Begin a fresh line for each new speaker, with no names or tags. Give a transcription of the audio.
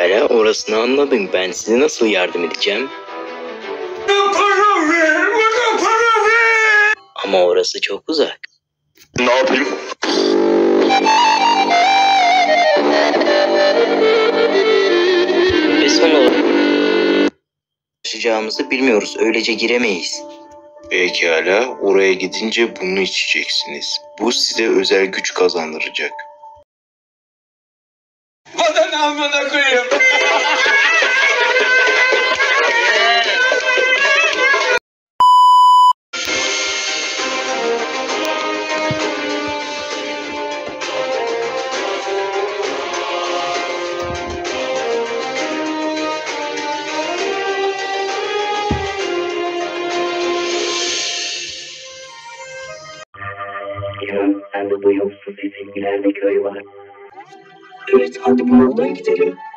Pekala, orasını anladım. Ben size nasıl yardım edeceğim?
Para ver, bana para ver.
Ama orası çok uzak.
Ne yapayım?
Ve son olarak ulaşacağımızı bilmiyoruz. Öylece giremeyiz.
Pekala, oraya gidince bunu içeceksiniz. Bu size özel güç kazandıracak. Vatan amına koyayım.
Sen de duyuyor musun sesi? İleride köy var.
Evet, hadi bu yoldan gidelim.